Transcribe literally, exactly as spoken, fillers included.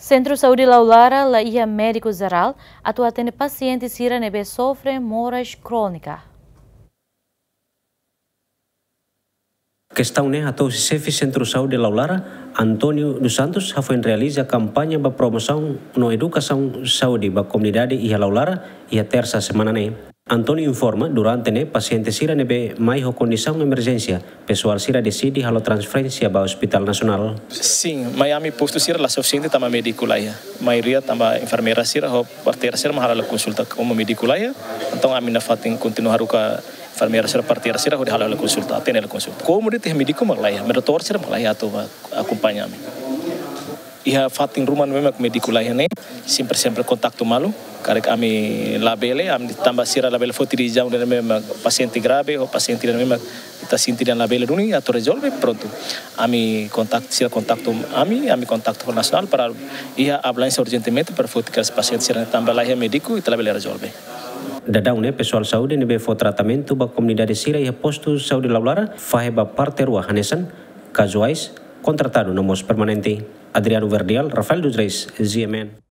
Centro Saúde Laulara, la ia médico geral, atua atende pacientes sira nebe sofre moras crônica. Questão né atua o chefe Centro Saúde Laulara, Antônio dos Santos, já foi realiza campanha para promoção na educação saúde para a comunidade e a Laulara e a terça semana né. Antônio informa durante né paciente sira nebe mais condição emergência, pessoal sira decide halo transferência para o Hospital Nacional. Sim, Miami posto sira lá suficiente também médico lá ya. Maioria também enfermeira sira ou parteira sira mahala consulta como médico lá ya. Então a mina fatin continuar com a enfermeira sira parteira sira de hala consulta, atender a consulta. Como de ter médico lá ya, doutor sira lá ya tu acompanhar. E a fatin rumah mesmo com médico lá ya né, sempre sempre contato malu. Karek kami labele, kami tambah sira labele fotirijau dan memang paciente grave ou paciente dan memang kita sinti dan labele duni atau resolve pronto. Kami kontak sira kontakto kami, kami kontakto nasional para ia ambulância urgentemente para foticar esse paciente sira tambah lá médico e labele resolve. Dadau né pessoal saúde nebe fo tratamento ba comunidade sira e posto saúde Laulara fahe ba parte rua hanesan casuais contratado nomos permanente. Adriano Verdial, Rafael dos Reis, Z M N.